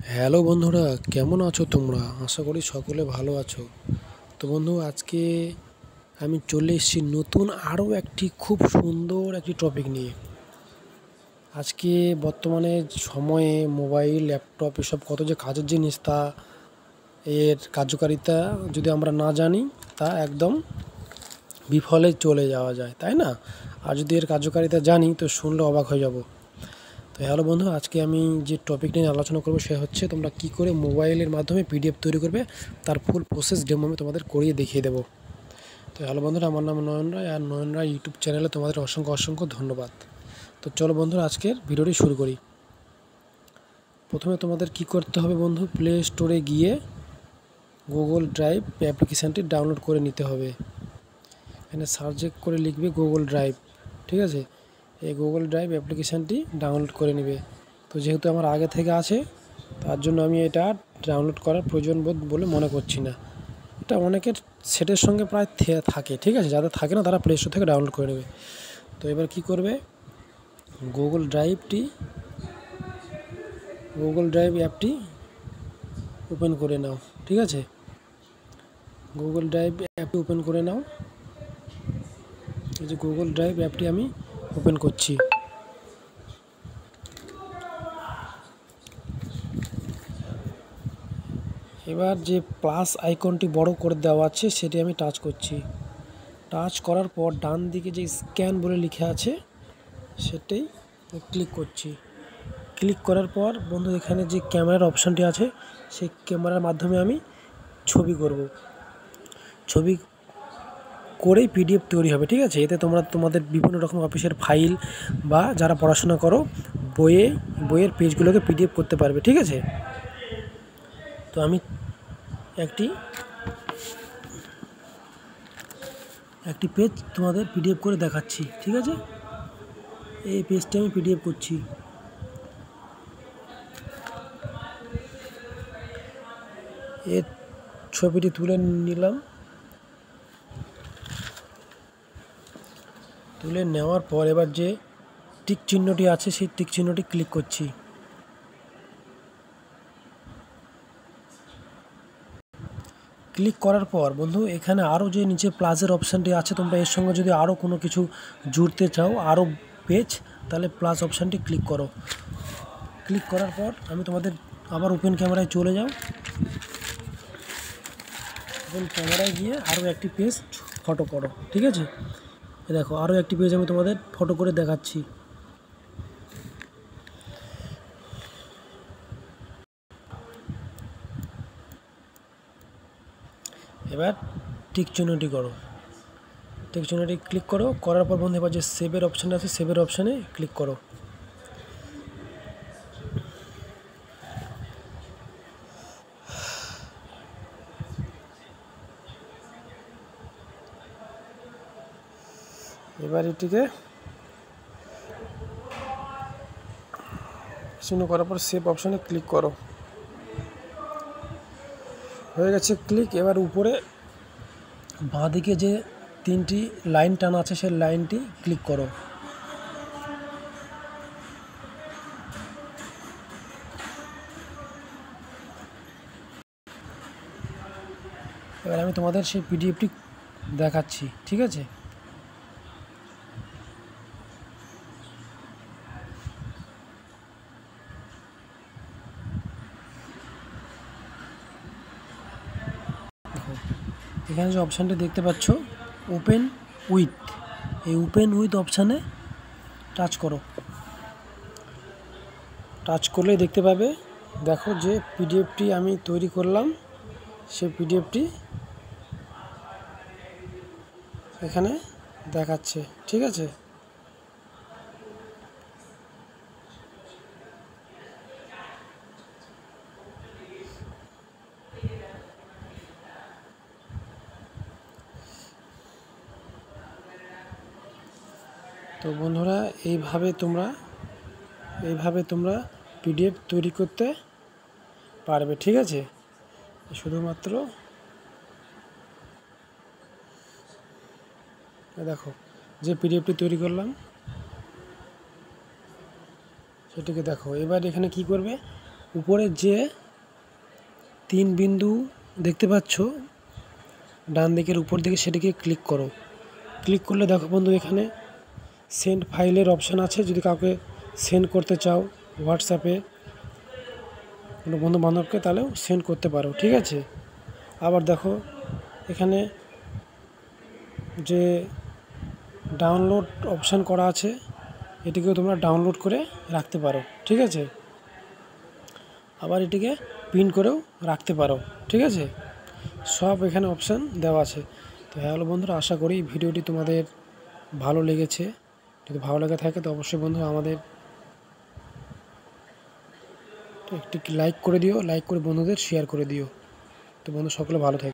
Hello বন্ধুরা, কেমন আছো তোমরা? আশা করি সকলে ভালো আছো। তো বন্ধু, আজকে আমি চলে এসেছি নতুন আরও একটি খুব সুন্দর একটি টপিক নিয়ে। আজকে বর্তমানে সময়ে মোবাইল, ল্যাপটপ এসব কত যে কাজের জিনিস, তা এর কার্যকারিতা যদি আমরা না জানি তা একদম বিফলে চলে যাওয়া যায়, তাই না? আর যদি এর কার্যকারিতা জানি তো শুনলে অবাক হয়ে যাব। তো হ্যালো বন্ধু, আজকে আমি যে টপিক নিয়ে আলোচনা করবো সে হচ্ছে তোমরা কি করে মোবাইলের মাধ্যমে পিডিএফ তৈরি করবে, তার ফুল প্রসেস ডেমো আমি তোমাদের করিয়ে দেখিয়ে দেবো। তো হ্যালো বন্ধুরা, আমার নাম নয়ন রায়, আর নয়ন রায় ইউটিউব চ্যানেলে তোমাদের অসংখ্য অসংখ্য ধন্যবাদ। তো চলো বন্ধুরা, আজকের ভিডিওটি শুরু করি। প্রথমে তোমাদের কি করতে হবে বন্ধু, প্লে স্টোরে গিয়ে গুগল ড্রাইভ অ্যাপ্লিকেশানটি ডাউনলোড করে নিতে হবে। এখানে সার্চ করে লিখবে গুগল ড্রাইভ, ঠিক আছে? এই গুগল ড্রাইভ অ্যাপ্লিকেশানটি ডাউনলোড করে নেবে। তো যেহেতু আমার আগে থেকে আছে, তার জন্য আমি এটা ডাউনলোড করার প্রয়োজন বোধ বলে মনে করছি না। এটা অনেকের সেটের সঙ্গে প্রায় থাকে, ঠিক আছে? যাদের থাকে না তারা প্লে স্টোর থেকে ডাউনলোড করে নেবে। তো এবার কি করবে, গুগল ড্রাইভ অ্যাপটি ওপেন করে নাও, ঠিক আছে? গুগল ড্রাইভ অ্যাপটি ওপেন করে নাও। এই যে গুগল ড্রাইভ অ্যাপটি আমি ওপেন করছি। এবার যে প্লাস আইকনটি বড় করে দেওয়া আছে সেটি আমি টাচ করছি। টাচ করার পর ডান দিকে যে স্ক্যান বলে লেখা আছে সেটাই ক্লিক করছি। ক্লিক করার পর বন্ধু, এখানে যে ক্যামেরার অপশানটি আছে সেই ক্যামেরার মাধ্যমে আমি ছবি করব। ছবি করেই পিডিএফ তৈরি হবে, ঠিক আছে? এতে তোমরা তোমাদের বিভিন্ন রকম অফিসের ফাইল বা যারা পড়াশোনা করো বইয়ের পেজগুলোকে পিডিএফ করতে পারবে, ঠিক আছে? তো আমি একটি পেজ তোমাদের পিডিএফ করে দেখাচ্ছি, ঠিক আছে? এই পেজটি আমি পিডিএফ করছি। এর ছবিটি তুলে নিলাম। তুলে নেওয়ার পর এবার যে টিক চিহ্নটি আছে সেই টিক চিহ্নটি ক্লিক করছি। ক্লিক করার পর বন্ধু, এখানে আরও যে নিচে প্লাসের অপশানটি আছে, তোমরা এর সঙ্গে যদি আরও কোনো কিছু জুড়তে চাও, আরও পেজ, তাহলে প্লাস অপশানটি ক্লিক করো। ক্লিক করার পর আমি তোমাদের আবার ওপেন ক্যামেরায় চলে যাও। ওপেন ক্যামেরায় গিয়ে আরও একটি পেজ ফটো করো, ঠিক আছে? দেখো, আরও একটি পেজ আমি তোমাদের ফটো করে দেখাচ্ছি। এবার টিক চিহ্নটি করো, টিক চিহ্নটি ক্লিক করো। করার পর বন্ধু, এবার যে সেভের অপশান আছে সেভের অপশানে ক্লিক করো। এবার এটিকে চিহ্ন করার পর সেভ অপশানে ক্লিক করো। হয়ে গেছে ক্লিক। এবার উপরে বাঁদিকে যে 3টি লাইন টানা আছে সেই লাইনটি ক্লিক করো। এবার আমি তোমাদের সেই পিডিএফটি দেখাচ্ছি, ঠিক আছে? এখানে যে অপশানটি দেখতে পাচ্ছ, ওপেন উইথ, এই ওপেন উইথ অপশানে টাচ করো। টাচ করলেই দেখতে পাবে, দেখো যে পিডিএফটি আমি তৈরি করলাম সেই পিডিএফটি এখানে দেখাচ্ছে, ঠিক আছে? তো বন্ধুরা, এইভাবে তোমরা পিডিএফ তৈরি করতে পারবে, ঠিক আছে? শুধুমাত্র দেখো, যে পিডিএফটি তৈরি করলাম সেটিকে দেখো। এবার এখানে কি করবে, উপরে যে 3 বিন্দু দেখতে পাচ্ছ ডান দিকের উপর দিকে, সেটিকে ক্লিক করো। ক্লিক করলে দেখো বন্ধু এখানে সেন্ড ফাইলের অপশান আছে। যদি কাউকে সেন্ড করতে চাও হোয়াটসঅ্যাপে কোনো বন্ধু বান্ধবকে, তাহলেও সেন্ড করতে পারো, ঠিক আছে। আবার দেখো এখানে যে ডাউনলোড অপশান করা আছে, এটিকেও তোমরা ডাউনলোড করে রাখতে পারো, ঠিক আছে। আবার এটিকে প্রিন্ট করেও রাখতে পারো, ঠিক আছে। সব এখানে অপশান দেওয়া আছে। তো হ্যালো বন্ধুরা, আশা করি ভিডিওটি তোমাদের ভালো লেগেছে। যদি ভালো লেগে থাকে তো অবশ্যই বন্ধু আমাদের একটি লাইক করে দিও, লাইক করে বন্ধুদের শেয়ার করে দিও। তো বন্ধু সকলে ভালো থাকে।